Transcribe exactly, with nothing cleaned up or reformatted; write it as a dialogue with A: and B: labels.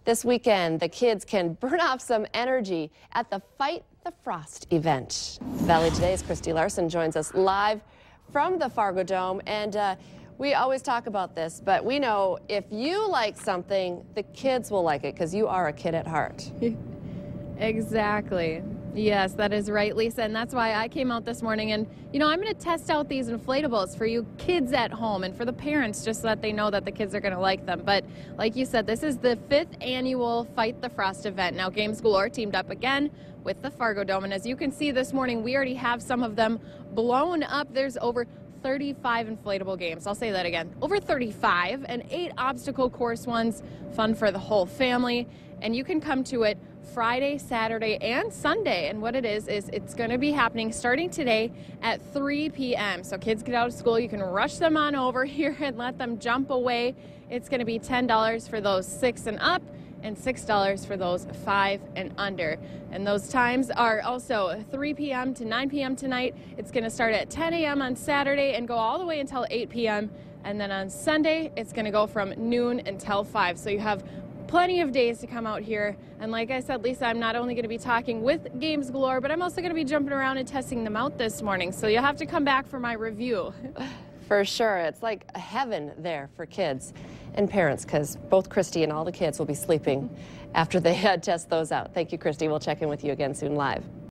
A: This weekend, the kids can burn off some energy at the Fight the Frost event. Valley Today's Christy Larson joins us live from the Fargodome, and uh, we always talk about this, but we know if you like something, the kids will like it because you are a kid at heart.
B: Exactly. Yes, that is right, Lisa, and that's why I came out this morning and, you know, I'm going to test out these inflatables for you kids at home and for the parents just so that they know that the kids are going to like them. But like you said, this is the fifth annual Fight the Frost event. Now, Games Galore teamed up again with the Fargodome, and as you can see this morning, we already have some of them blown up. There's over thirty-five inflatable games. I'll say that again. Over thirty-five, and eight obstacle course ones, fun for the whole family. And you can come to it Friday, Saturday, and Sunday. And what it is, is it's going to be happening starting today at three p m So kids get out of school, you can rush them on over here and let them jump away. It's going to be ten dollars for those six and up, and six dollars for those five and under. And those times are also three p m to nine p m tonight. It's going to start at ten a m on Saturday and go all the way until eight p m And then on Sunday, it's going to go from noon until five. So you have plenty of days to come out here. And like I said, Lisa, I'm not only going to be talking with Games Galore, but I'm also going to be jumping around and testing them out this morning. So you'll have to come back for my review.
A: For sure. It's like a heaven there for kids and parents, because both Christy and all the kids will be sleeping after they uh, test those out. Thank you, Christy. We'll check in with you again soon live.